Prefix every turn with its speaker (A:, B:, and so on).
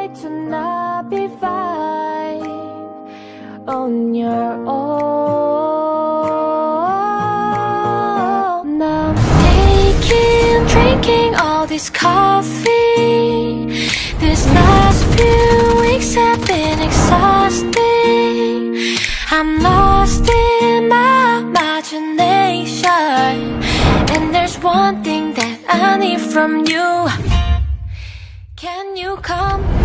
A: to not be fine on your own. Now I'm drinking all this coffee. This last few weeks have been exhausting. I'm lost in my imagination, and there's one thing that I need from you. Can you come